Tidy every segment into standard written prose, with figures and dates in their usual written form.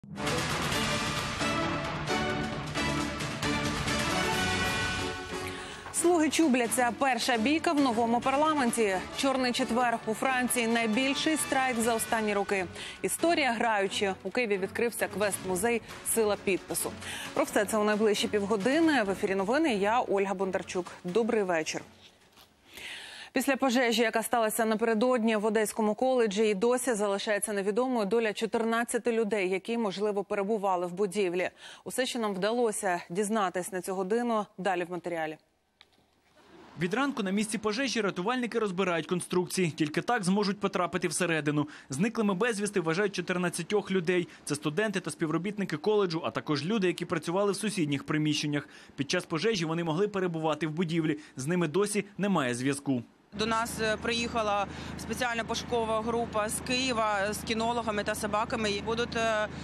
Слуги чубляться. Перша бійка в новому парламенті. Чорний четвер у Франції – найбільший страйк за останні роки. Історія граючі. У Києві відкрився квест-музей «Сила підпису». Про все це у найближчі півгодини. В ефірі новини. Я Ольга Бондарчук. Добрий вечір. Після пожежі, яка сталася напередодні в Одеському коледжі, і досі залишається невідомою доля 14 людей, які, можливо, перебували в будівлі. Усе, що нам вдалося дізнатись на цю годину, далі в матеріалі. Від ранку на місці пожежі рятувальники розбирають конструкції. Тільки так зможуть потрапити всередину. Зниклими безвісти вважають 14 людей. Це студенти та співробітники коледжу, а також люди, які працювали в сусідніх приміщеннях. Під час пожежі вони могли перебувати в будівлі. З ними досі немає зв'язку. До нас приїхала спеціальна пошукова група з Києва з кінологами та собаками. Будуть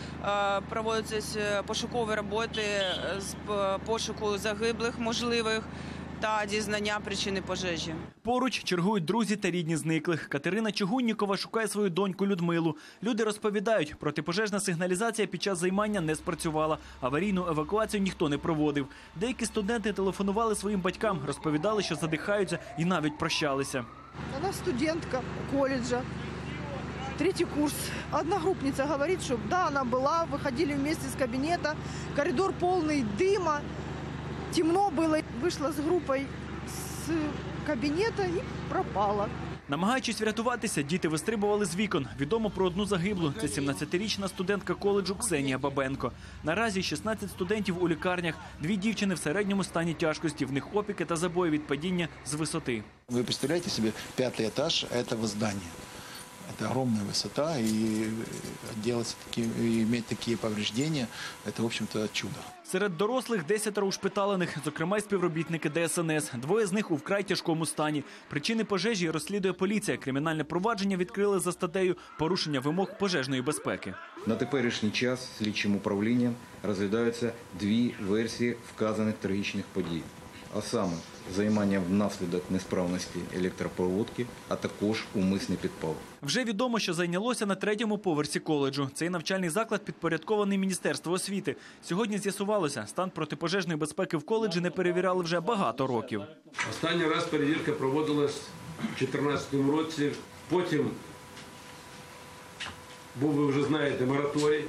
проводитися пошукові роботи з пошуку загиблих можливих та дізнання причини пожежі. Поруч чергують друзі та рідні зниклих. Катерина Чугуннікова шукає свою доньку Людмилу. Люди розповідають, протипожежна сигналізація під час займання не спрацювала. Аварійну евакуацію ніхто не проводив. Деякі студенти телефонували своїм батькам, розповідали, що задихаються і навіть прощалися. Вона студентка коледжа, третий курс. Одногруппница говорит, что да, она была, выходили вместе из кабинета, коридор полный дыма, темно было. Вышла с группой с кабинета и пропала. Намагаючись врятуватися, діти вистрибували з вікон. Відомо про одну загиблу. Це 17-річна студентка коледжу Ксенія Бабенко. Наразі 16 студентів у лікарнях. 2 дівчини в середньому стані тяжкості. В них опіки та забої від падіння з висоти. Ви представляєте собі, 5-й етаж цього здання. Это огромная высота, и иметь такие повреждения – это, в общем-то, чудо. Серед дорослих 10 ушпиталених, зокрема й співробітники ДСНС. 2 з них у вкрай тяжкому стані. Причини пожежі розслідує поліція. Кримінальне провадження відкрили за статтею «Порушення вимог пожежної безпеки». На теперішній час слідчим управлінням розглядаються 2 версії вказаних трагічних подій. А саме, займання внаслідок несправності електропроводки, а також умисний підпал. Вже відомо, що зайнялося на 3-му поверсі коледжу. Цей навчальний заклад підпорядкований Міністерству освіти. Сьогодні з'ясувалося, стан протипожежної безпеки в коледжі не перевіряли вже багато років. Останній раз перевірка проводилась у 2014 році. Потім був, ви вже знаєте, мораторій.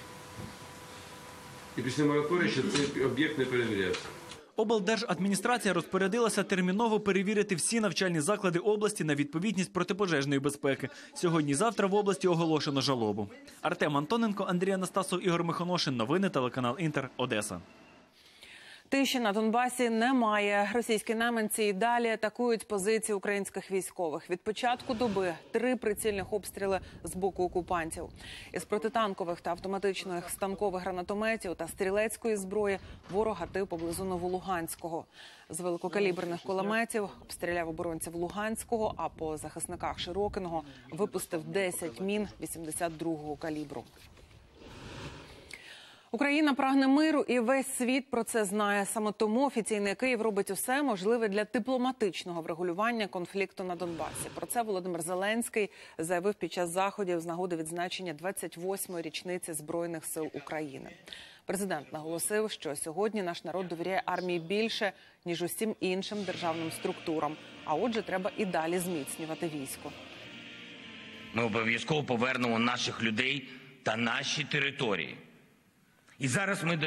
І після мораторію ще цей об'єкт не перевірявся. Облдержадміністрація розпорядилася терміново перевірити всі навчальні заклади області на відповідність протипожежної безпеки. Сьогодні-завтра в області оголошено жалобу. Артем Антоненко, Андрій Анастасов, Ігор Михоношин. Новини, телеканал «Інтер», Одеса. Тиші на Донбасі немає. Російські найманці і далі атакують позиції українських військових. Від початку доби 3 прицільних обстріли з боку окупантів. Із протитанкових та автоматичних станкових гранатометів та стрілецької зброї ворог гатив поблизу Новолуганського. З великокаліберних кулеметів обстріляв оборонців Луганського, а по захисниках Широкиного випустив 10 мін 82-го калібру. Україна прагне миру, і весь світ про це знає. Саме тому офіційний Київ робить усе можливе для дипломатичного врегулювання конфлікту на Донбасі. Про це Володимир Зеленський заявив під час заходів з нагоди відзначення 28-ї річниці Збройних сил України. Президент наголосив, що сьогодні наш народ довіряє армії більше, ніж усім іншим державним структурам. А отже, треба і далі зміцнювати військо. Ми обов'язково повернемо наших людей та наші території. І зараз ми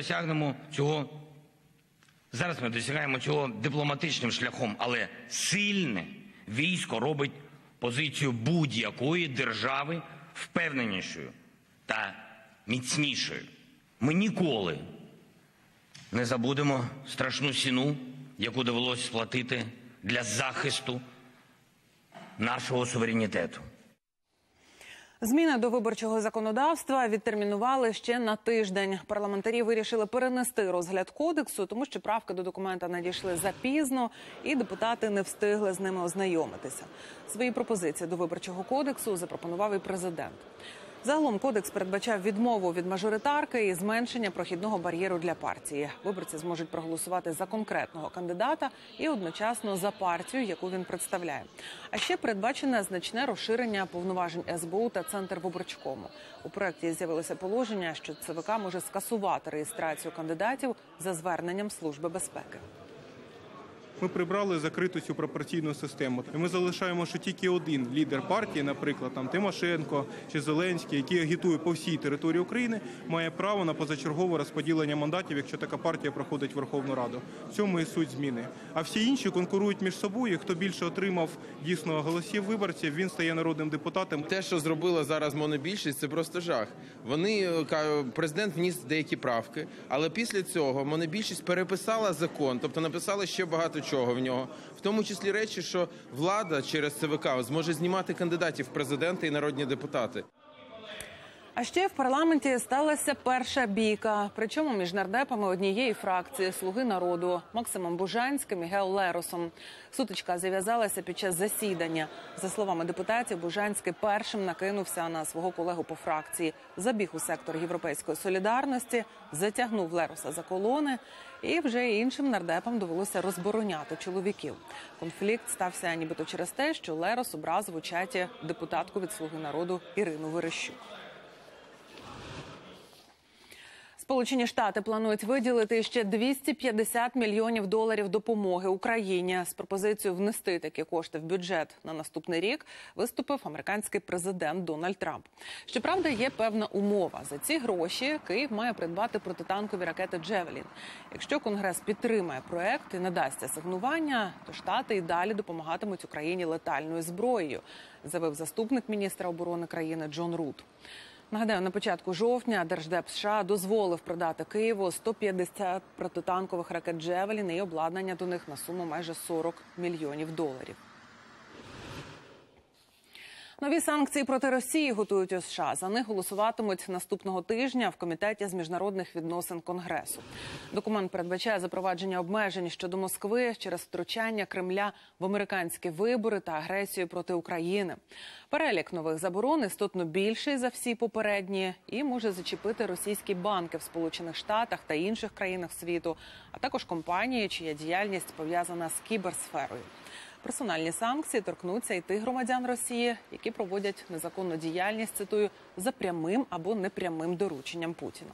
досягаємо цього дипломатичним шляхом, але сильне військо робить позицію будь-якої держави впевненішою та міцнішою. Ми ніколи не забудемо страшну ціну, яку довелося сплатити для захисту нашого суверенітету. Зміни до виборчого законодавства відтермінували ще на тиждень. Парламентарі вирішили перенести розгляд кодексу, тому що правки до документа надійшли запізно і депутати не встигли з ними ознайомитися. Свої пропозиції до виборчого кодексу запропонував і президент. Загалом кодекс передбачав відмову від мажоритарки і зменшення прохідного бар'єру для партії. Виборці зможуть проголосувати за конкретного кандидата і одночасно за партію, яку він представляє. А ще передбачене значне розширення повноважень СБУ та Центрвиборчкому. У проєкті з'явилося положення, що ЦВК може скасувати реєстрацію кандидатів за зверненням Служби безпеки. Ми прибрали закриту цю пропорційну систему. І ми залишаємо, що тільки один лідер партії, наприклад, там Тимошенко чи Зеленський, який агітує по всій території України, має право на позачергове розподілення мандатів, якщо така партія проходить Верховну Раду. В цьому і суть зміни. А всі інші конкурують між собою, і хто більше отримав дійсно голосів виборців, він стає народним депутатом. Те, що зробила зараз монобільшість, це просто жах. Президент вніс деякі правки, але після цього монобільшість переписала закон, тобто написала ще багато чого в нього. В тому числі речі, що влада через ЦВК зможе знімати кандидатів в президенти і народні депутати. А ще в парламенті сталася перша бійка. Причому між нардепами однієї фракції «Слуги народу» Максимом Бужанським і Гео Леросом. Сутичка зав'язалася під час засідання. За словами депутатів, Бужанський першим накинувся на свого колегу по фракції. Забіг у сектор «Європейської солідарності», затягнув Лероса за колони. І вже іншим нардепам довелося розбороняти чоловіків. Конфлікт стався нібито через те, що Лерос образив у чаті депутатку від «Слуги народу» Ірину Верещук. Сполучені Штати планують виділити ще $250 мільйонів допомоги Україні. З пропозицією внести такі кошти в бюджет на наступний рік виступив американський президент Дональд Трамп. Щоправда, є певна умова. За ці гроші Київ має придбати протитанкові ракети «Джевелін». Якщо Конгрес підтримає проект і надасть асигнування, то Штати і далі допомагатимуть Україні летальною зброєю, заявив заступник міністра оборони країни Джон Рут. Нагадаю, на початку жовтня Держдеп США дозволив продати Києву 150 протитанкових ракет «Джевелін» і обладнання до них на суму майже $40 мільйонів. Нові санкції проти Росії готують у США. За них голосуватимуть наступного тижня в Комітеті з міжнародних відносин Конгресу. Документ передбачає запровадження обмежень щодо Москви через втручання Кремля в американські вибори та агресію проти України. Перелік нових заборон істотно більший за всі попередні і може зачепити російські банки в Сполучених Штатах та інших країнах світу, а також компанії, чия діяльність пов'язана з кіберсферою. Персональні санкції торкнуться і тих громадян Росії, які проводять незаконну діяльність, цитую, за прямим або непрямим дорученням Путіна.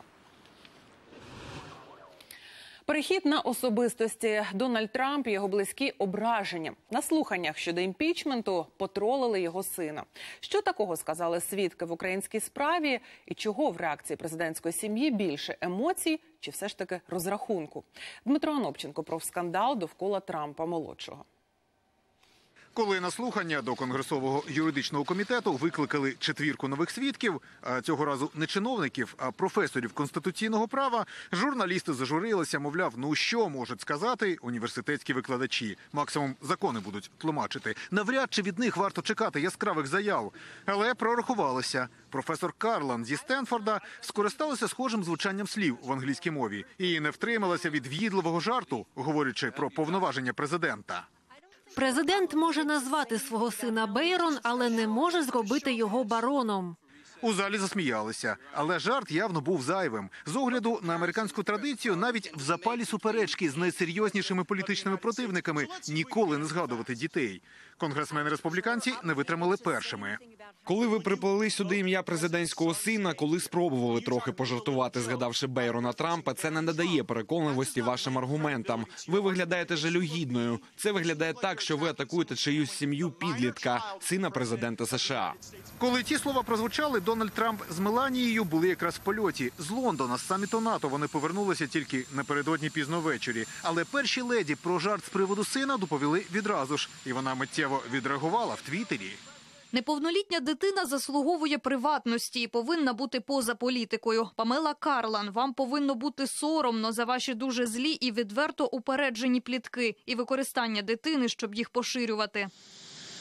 Перехід на особистості. Дональд Трамп і його близькі ображені. На слуханнях щодо імпічменту потролили його сина. Що такого сказали свідки в українській справі? І чого в реакції президентської сім'ї більше – емоцій чи все ж таки розрахунку? Дмитро Анопченко про скандал довкола Трампа-молодшого. Коли на слухання до Конгресового юридичного комітету викликали 4 нових свідків, а цього разу не чиновників, а професорів конституційного права, журналісти зажурилися, мовляв, ну що можуть сказати університетські викладачі? Максимум закони будуть тлумачити. Навряд чи від них варто чекати яскравих заяв. Але прорахувалося. Професор Карлан зі Стенфорда скористалася схожим звучанням слів в англійській мові і не втрималася від в'їдливого жарту, говорячи про повноваження президента. Президент може назвати свого сина Бейрон, але не може зробити його бароном. У залі засміялися, але жарт явно був зайвим. З огляду на американську традицію, навіть в запалі суперечки з найсерйознішими політичними противниками ніколи не згадувати дітей. Конгресмени-республіканці не витримали першими. Коли ви приплели сюди ім'я президентського сина, коли спробували трохи пожартувати, згадавши Бейрона Трампа, це не надає переконливості вашим аргументам. Ви виглядаєте жалюгідною. Це виглядає так, що ви атакуєте чиюсь сім'ю підлітка, сина президента США. Коли ті слова прозвучали, Дональд Трамп з Меланією були якраз в польоті. З Лондона, з саміту НАТО вони повернулися тільки напередодні пізно ввечері. Але перші леді про жарт з приводу сина доповіли відразу ж. І вона миттєво відреагувала в Твіттері. Неповнолітня дитина заслуговує приватності і повинна бути поза політикою. Памела Карлан, вам повинно бути соромно за ваші дуже злі і відверто упереджені плітки і використання дитини, щоб їх поширювати.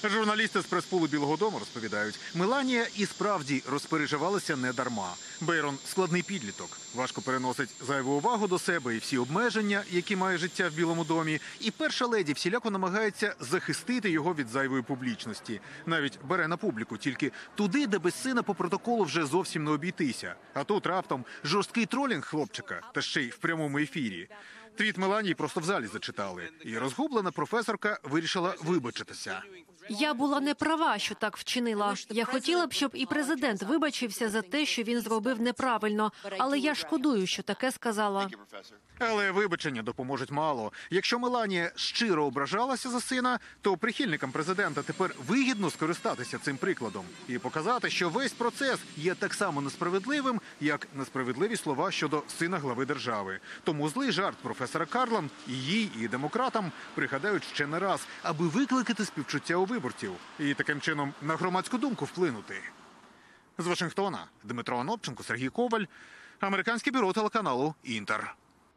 Журналісти з прес-пулу Білого дому розповідають, Меланія і справді розпереживалася не дарма. Бейрон – складний підліток, важко переносить зайву увагу до себе і всі обмеження, які має життя в Білому домі. І перша леді всіляко намагається захистити його від зайвої публічності. Навіть бере на публіку, тільки туди, де без сина по протоколу вже зовсім не обійтися. А тут раптом жорсткий тролінг хлопчика, та ще й в прямому ефірі. Твіт Меланії просто в залі зачитали. І розгублена професорка вирішила вибачитися. Я була не права, що так вчинила. Я хотіла б, щоб і президент вибачився за те, що він зробив неправильно. Але я шкодую, що таке сказала. Але вибачення допоможуть мало. Якщо Меланія щиро ображалася за сина, то прихильникам президента тепер вигідно скористатися цим прикладом і показати, що весь процес є так само несправедливим, як несправедливі слова щодо сина глави держави. Тому злий жарт професора Карлан і їй, і демократам пригадають ще не раз, аби викликати співчуття у виборців і таким чином на громадську думку вплинути. З Вашингтона Дмитро Анопченко, Сергій Коваль, американське бюро телеканалу «Інтер».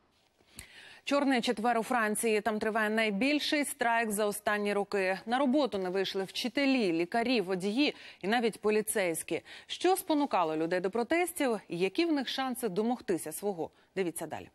Чорний четвер у Франції. Там триває найбільший страйк за останні роки. На роботу не вийшли вчителі, лікарі, водії і навіть поліцейські. Що спонукало людей до протестів і які в них шанси домогтися свого? Дивіться далі.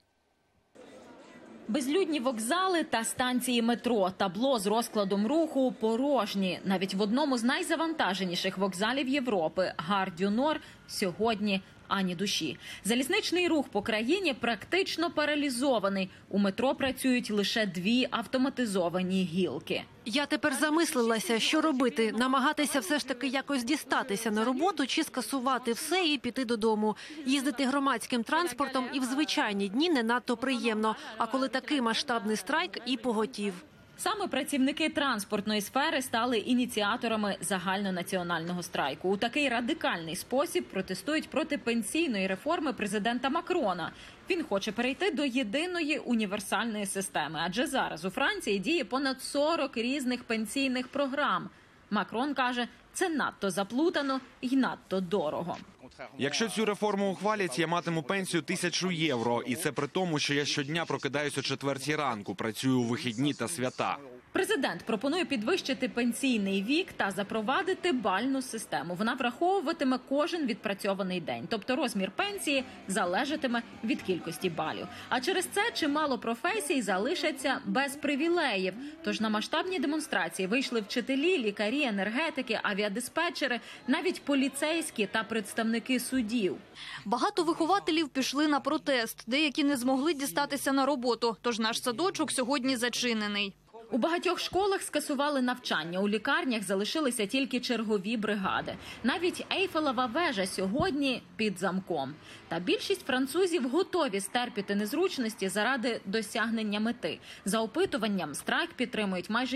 Безлюдні вокзали та станції метро. Табло з розкладом руху порожні. Навіть в одному з найзавантаженіших вокзалів Європи – Гар-дю-Нор сьогодні ані душі. Залізничний рух по країні практично паралізований. У метро працюють лише 2 автоматизовані гілки. Я тепер замислилася, що робити. Намагатися все ж таки якось дістатися на роботу чи скасувати все і піти додому. Їздити громадським транспортом і в звичайні дні не надто приємно. А коли такий масштабний страйк і поготів. Саме працівники транспортної сфери стали ініціаторами загальнонаціонального страйку. У такий радикальний спосіб протестують проти пенсійної реформи президента Макрона. Він хоче перейти до єдиної універсальної системи, адже зараз у Франції діє понад 40 різних пенсійних програм. Макрон каже, це надто заплутано і надто дорого. Якщо цю реформу ухвалять, я матиму пенсію 1000 євро. І це при тому, що я щодня прокидаюсь о 4 ранку, працюю у вихідні та свята. Президент пропонує підвищити пенсійний вік та запровадити бальну систему. Вона враховуватиме кожен відпрацьований день. Тобто розмір пенсії залежатиме від кількості балів. А через це чимало професій залишаться без привілеїв. Тож на масштабні демонстрації вийшли вчителі, лікарі, енергетики, авіадиспетчери, навіть поліцейські та представники судів. Багато вихователів пішли на протест. Деякі не змогли дістатися на роботу. Тож наш садочок сьогодні зачинений. У багатьох школах скасували навчання, у лікарнях залишилися тільки чергові бригади. Навіть Ейфелева вежа сьогодні під замком. Та більшість французів готові стерпіти незручності заради досягнення мети. За опитуванням, страйк підтримують майже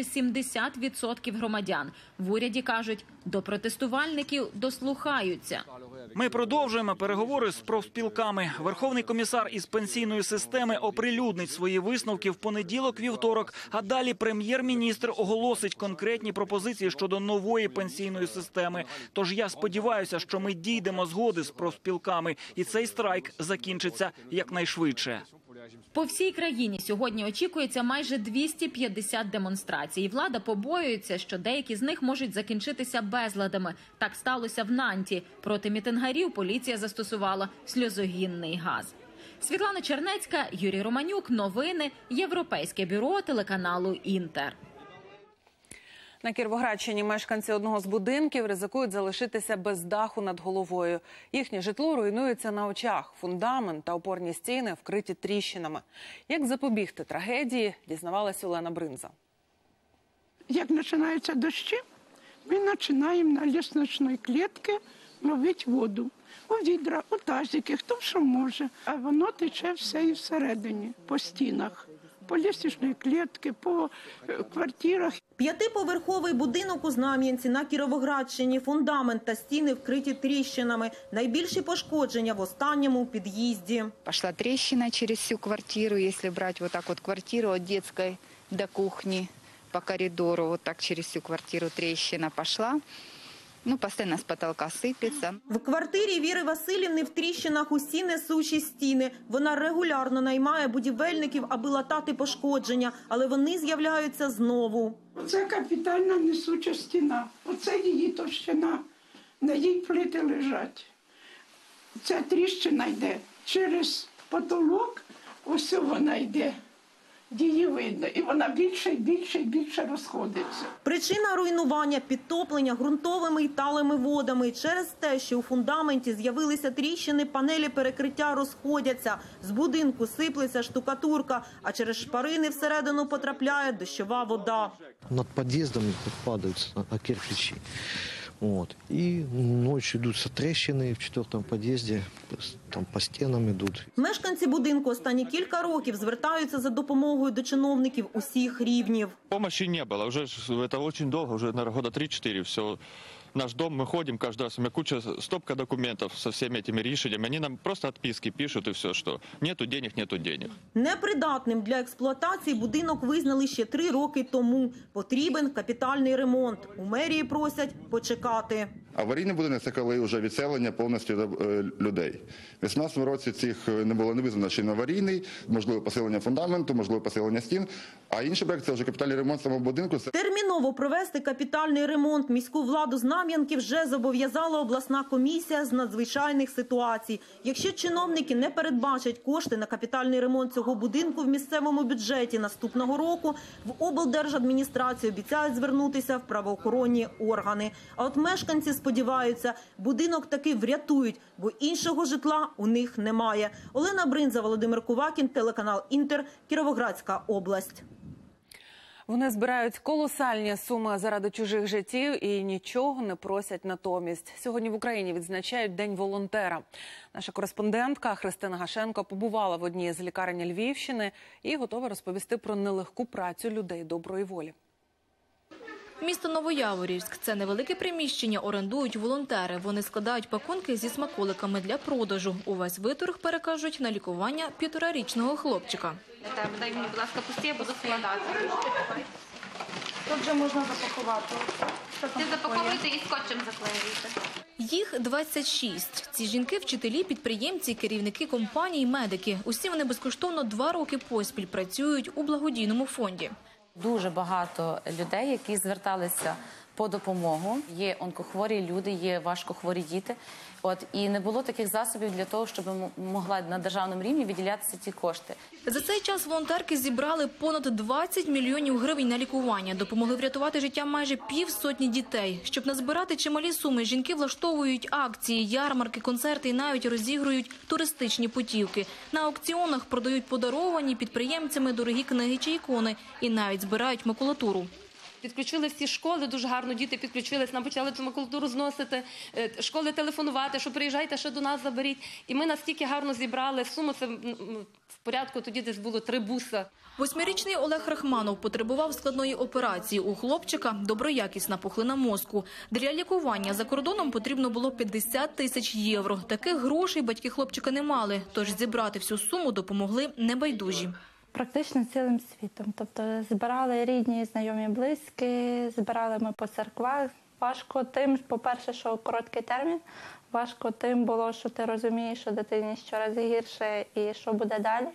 70% громадян. В уряді кажуть, до протестувальників дослухаються. Ми продовжуємо переговори з профспілками. Верховний комісар із пенсійної системи оприлюднить свої висновки в понеділок-вівторок, а далі прем'єр-міністр оголосить конкретні пропозиції щодо нової пенсійної системи. Тож я сподіваюся, що ми дійдемо згоди з профспілками, і цей страйк закінчиться якнайшвидше. По всій країні сьогодні очікується майже 250 демонстрацій. Влада побоюється, що деякі з них можуть закінчитися безладами. Так сталося в Нанті. Проти мітингарів поліція застосувала сльозогінний газ. Світлана Чернецька, Юрій Романюк. Новини. Європейське бюро телеканалу «Інтер». На Кіровоградщині мешканці одного з будинків ризикують залишитися без даху над головою. Їхнє житло руйнується на очах. Фундамент та опорні стіни вкриті тріщинами. Як запобігти трагедії, дізнавалася Олена Бринза. Як починаються дощі, ми починаємо на лісничної клітки ловити воду. У відра, у тазики, хто що може. А воно тече все і всередині, по стінах. По лестничній клітці, по квартирах. 5-поверховий будинок у Знам'янці на Кіровоградщині. Фундамент та стіни вкриті тріщинами. Найбільші пошкодження в останньому під'їзді. Пішла тріщина через всю квартиру, якщо брати вот так вот квартиру від дитячої до кухні по коридору, вот так через всю квартиру тріщина пішла. Постоянно с потолка сыпется. В квартирі Віри Василівни в тріщинах усі несучі стіни. Вона регулярно наймає будівельників, аби латати пошкодження, але вони з'являються знову. Оце капітальна несуча стіна. Оце її товщина. На їй плити лежать. Ця тріщина йде через потолок, ось вона йде. Її видно, і вона більше і більше і більше розходиться. Причина руйнування – підтоплення ґрунтовими й талими водами. Через те, що у фундаменті з'явилися тріщини, панелі перекриття розходяться. З будинку сиплеться штукатурка, а через шпарини всередину потрапляє дощова вода. Над під'їздом падають кирпичі. И ночью идут трещины в 4-му під'їзді, там по стінам йдуть. Мешканці будинку останні кілька років звертаються за допомогою до чиновників усіх рівнів. Помощи не было, уже это очень долго, уже, наверное, года 3-4, все. Наш дом, мы ходим каждый раз, у меня куча, стопка документов со всеми этими решениями. Они нам просто отписки пишут и все, что нету денег, нету денег. Непридатним для експлуатації будинок визнали ще 3 роки тому. Потрібен капітальний ремонт. У мерії просять почекати. Аварійний будинок – це коли вже відселення повністю людей. У 2018 році цих не було не визнано, що він аварійний, можливо посилення фундаменту, можливо посилення стін. А інший проект – це вже капітальний ремонт самого будинку. Терміново провести капітальний ремонт. Міську владу Знам'янки вже зобов'язала обласна комісія з надзвичайних ситуацій. Якщо чиновники не передбачать кошти на капітальний ремонт цього будинку в місцевому бюджеті наступного року, в облдержадміністрацію обіцяють звернутися в правоохоронні органи. А от мешканці сподіваються, будинок таки врятують, бо іншого житла у них немає. Олена Бринза, Володимир Кувакін, телеканал «Інтер», Кіровоградська область. Вони збирають колосальні суми заради чужих життів і нічого не просять натомість. Сьогодні в Україні відзначають День волонтера. Наша кореспондентка Христина Гашенко побувала в одній з лікарень Львівщини і готова розповісти про нелегку працю людей доброї волі. Місто Новояворівськ – це невелике приміщення, орендують волонтери. Вони складають пакунки зі смаколиками для продажу. Увесь виторг перекажуть на лікування 1,5-річного хлопчика. Дай мені, будь ласка, пусти, я буду складати. Тут вже можна запакувати. Ти запаковуєте і скотчем заклеюєте. Їх 26. Ці жінки – вчителі, підприємці, керівники компаній, медики. Усі вони безкоштовно 2 роки поспіль працюють у благодійному фонді. Дуже багато людей, які зверталися по допомогу. Є онкохворі люди, є важкохворі діти. І не було таких засобів для того, щоб могла на державному рівні виділятися ці кошти. За цей час волонтерки зібрали понад 20 мільйонів гривень на лікування. Допомогли врятувати життя майже 50 дітей. Щоб назбирати чималі суми, жінки влаштовують акції, ярмарки, концерти і навіть розігрують туристичні путівки. На аукціонах продають подаровані підприємцями дорогі книги чи ікони і навіть збирають макулатуру. Підключили всі школи, дуже гарно діти підключились, нам почали цю макулатуру зносити, школи телефонувати, що приїжджайте, ще до нас заберіть. І ми настільки гарно зібрали суму, це в порядку, тоді десь було 3 буса. 8-річний Олег Рахманов потребував складної операції. У хлопчика доброякісна пухлина мозку. Для лікування за кордоном потрібно було 50 тисяч євро. Таких грошей батьки хлопчика не мали, тож зібрати всю суму допомогли небайдужі. Практично цілим світом. Тобто збирали рідні, знайомі, близькі, збирали ми по церквах. Важко тим, по-перше, що короткий термін, важко тим було, що ти розумієш, що дитині щораз гірше і що буде далі.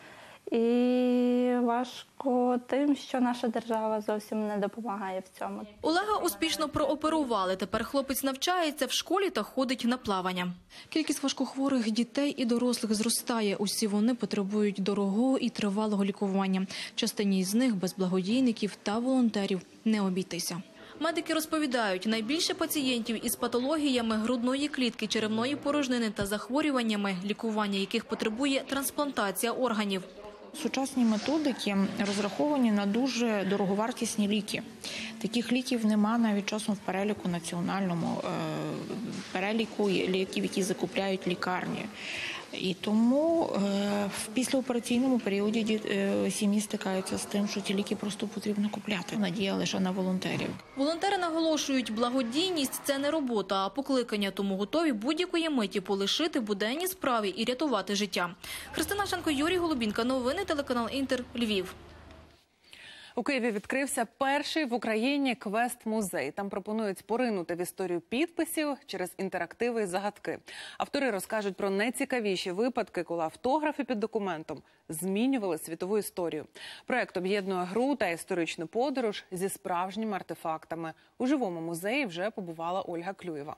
І важко тим, що наша держава зовсім не допомагає в цьому. Олега успішно прооперували. Тепер хлопець навчається в школі та ходить на плавання. Кількість важкохворих дітей і дорослих зростає. Усі вони потребують дорогого і тривалого лікування. Частині з них без благодійників та волонтерів не обійтися. Медики розповідають, найбільше пацієнтів із патологіями грудної клітки, черевної порожнини та захворюваннями, лікування яких потребує трансплантація органів. Сучасні методики розраховані на дуже дороговартісні ліки. Таких ліків немає навіть часом в переліку національному, переліку ліків, які закупляють лікарні. І тому в післяопераційному періоді сім'ї стикаються з тим, що ті ліки просто потрібно купляти. Надія лише на волонтерів. Волонтери наголошують, благодійність – це не робота, а покликання, тому готові будь-якої миті полишити буденні справи і рятувати життя. Христина Шенко, Юрій Голубінка. Новини, телеканал «Інтер», Львів. У Києві відкрився перший в Україні квест-музей. Там пропонують поринути в історію підписів через інтерактиви і загадки. Автори розкажуть про найцікавіші випадки, коли автографи під документом змінювали світову історію. Проект об'єднує гру та історичну подорож зі справжніми артефактами. У живому музеї вже побувала Ольга Клюєва.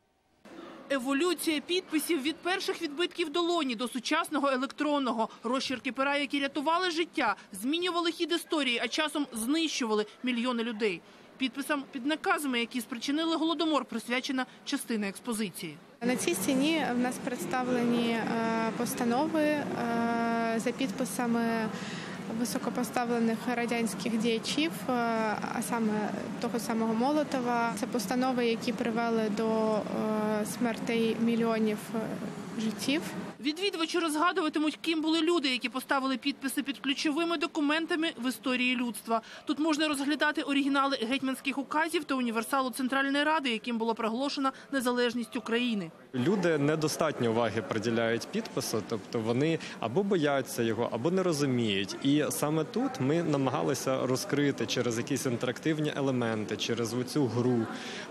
Еволюція підписів від перших відбитків долоні до сучасного електронного. Розчерки пера, які рятували життя, змінювали хід історії, а часом знищували мільйони людей. Підписам під наказами, які спричинили Голодомор, присвячена частина експозиції. На цій стіні в нас представлені постанови за підписами високопоставлених радянських діячів, а саме того самого Молотова. Це постанови, які привели до смертей мільйонів життів. Відвідувачі розгадуватимуть, ким були люди, які поставили підписи під ключовими документами в історії людства. Тут можна розглядати оригінали гетьманських указів та універсалу Центральної Ради, яким було проголошено незалежність України. Люди недостатньо уваги приділяють підпису, тобто вони або бояться його, або не розуміють. І саме тут ми намагалися розкрити через якісь інтерактивні елементи, через оцю гру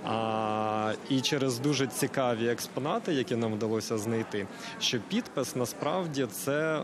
і через дуже цікаві експонати, які нам вдалося знайти, що підпис насправді це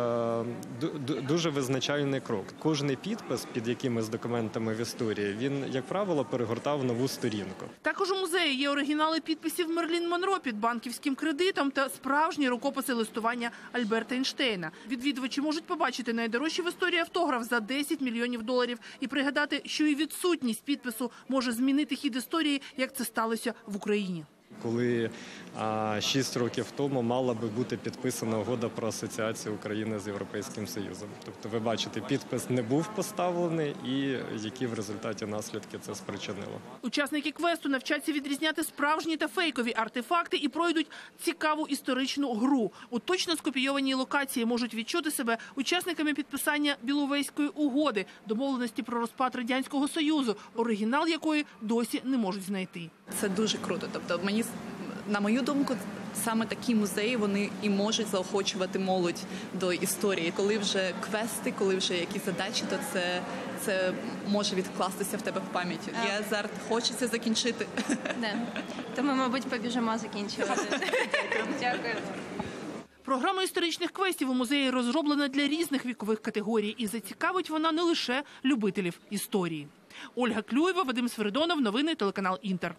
дуже визначальний крок. Кожний підпис під якимись документами в історії, він, як правило, перегортав нову сторінку. Також у музеї є оригінали підписів Мерлін Монро під банківським кредитом та справжні рукописи листування Альберта Ейнштейна. Відвідувачі можуть побачити найдорожчий в історії автограф за $10 мільйонів і пригадати, що і відсутність підпису може змінити хід історії, як це сталося в Україні. Коли 6 років тому мала би бути підписана угода про асоціацію України з Європейським Союзом. Тобто, ви бачите, підпис не був поставлений і які в результаті наслідки це спричинило. Учасники квесту навчаться відрізняти справжні та фейкові артефакти і пройдуть цікаву історичну гру. У точно скопійованій локації можуть відчути себе учасниками підписання Біловезької угоди, домовленості про розпад Радянського Союзу, оригінал якої досі не можуть знайти. Це дуже круто. Тобто, на мою думку, саме такі музеї, вони і можуть заохочувати молодь до історії. Коли вже квести, коли вже якісь задачі, то це може відкластися в тебе в пам'яті. Я зараз хочеться закінчити. То ми, мабуть, побіжимо закінчувати. Дякую. Програма історичних квестів у музеї розроблена для різних вікових категорій. І зацікавить вона не лише любителів історії. Ольга Клюєва, Вадим Свиридонов, новини, телеканал «Інтер».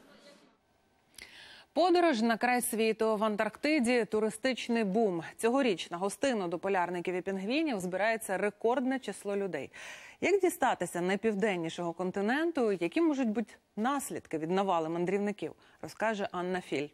Подорож на край світу. В Антарктиді туристичний бум. Цьогоріч на гостину до полярників і пінгвінів збирається рекордне число людей. Як дістатися найпівденнішого континенту, які можуть бути наслідки від навали мандрівників, розкаже Анна Філь.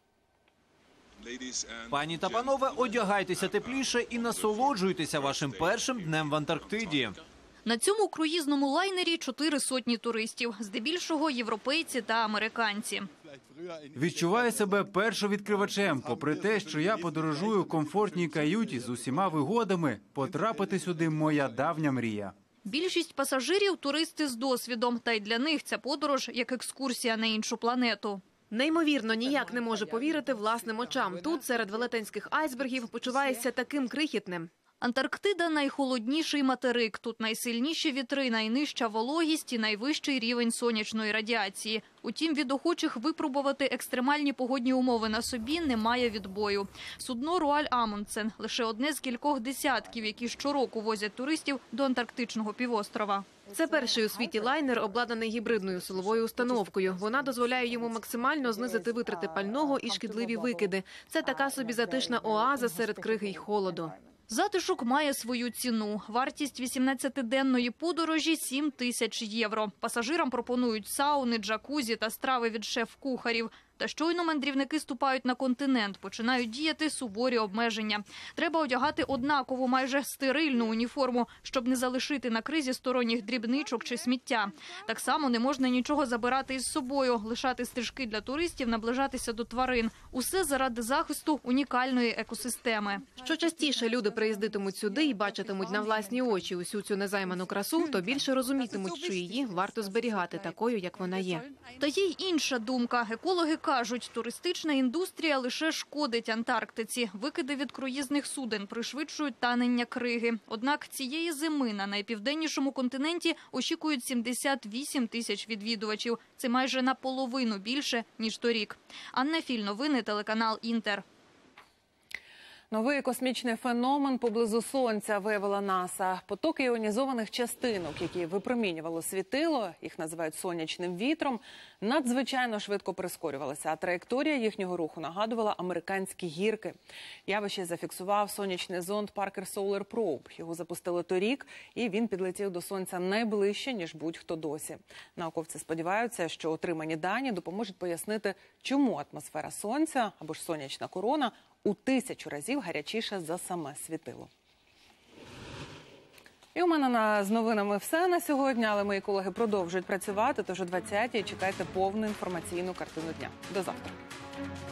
Пані та панове, одягайтеся тепліше і насолоджуйтеся вашим першим днем в Антарктиді. На цьому круїзному лайнері 400 туристів, здебільшого європейці та американці. Відчуваю себе першовідкривачем. Попри те, що я подорожую в комфортній каюті з усіма вигодами, потрапити сюди – моя давня мрія. Більшість пасажирів – туристи з досвідом, та й для них ця подорож як екскурсія на іншу планету. Неймовірно, ніяк не може повірити власним очам. Тут, серед велетенських айсбергів, почуваєшся таким крихітним. Антарктида – найхолодніший материк. Тут найсильніші вітри, найнижча вологість і найвищий рівень сонячної радіації. Утім, від охочих випробувати екстремальні погодні умови на собі немає відбою. Судно «Руаль Амундсен» – лише одне з кількох десятків, які щороку возять туристів до антарктичного півострова. Це перший у світі лайнер, обладнаний гібридною силовою установкою. Вона дозволяє йому максимально знизити витрати пального і шкідливі викиди. Це така собі затишна оаза серед криги й холоду. Затишок має свою ціну. Вартість 18-денної подорожі – 7 тисяч євро. Пасажирам пропонують сауни, джакузі та страви від шеф-кухарів. Та щойно мандрівники ступають на континент, починають діяти суворі обмеження. Треба одягати однакову, майже стерильну уніформу, щоб не залишити на кризі сторонніх дрібничок чи сміття. Так само не можна нічого забирати із собою, лишати стежки для туристів, наближатися до тварин. Усе заради захисту унікальної екосистеми. Що частіше люди приїздитимуть сюди і бачитимуть на власні очі усю цю незайману красу, то більше розумітимуть, що її варто зберігати такою, як вона є. Та є й інша думка. Екологи кажуть, туристична індустрія лише шкодить Антарктиці. Викиди від круїзних суден пришвидшують танення криги. Однак цієї зими на найпівденнішому континенті очікують 78 тисяч відвідувачів. Це майже наполовину більше, ніж торік. Анна Філь, новини, телеканал «Інтер». Новий космічний феномен поблизу Сонця виявила НАСА. Потоки іонізованих частинок, які випромінювало світило, їх називають сонячним вітром, надзвичайно швидко прискорювалися, а траєкторія їхнього руху нагадувала американські гірки. Явище зафіксував сонячний зонд Parker Solar Probe. Його запустили торік, і він підлетів до Сонця найближче, ніж будь-хто досі. Науковці сподіваються, що отримані дані допоможуть пояснити, чому атмосфера Сонця, або ж сонячна корона, у 1000 разів гарячіша за саме світило. І у мене з новинами все на сьогодні, але мої колеги продовжують працювати, тож о 20-й чекайте повну інформаційну картину дня. До завтра.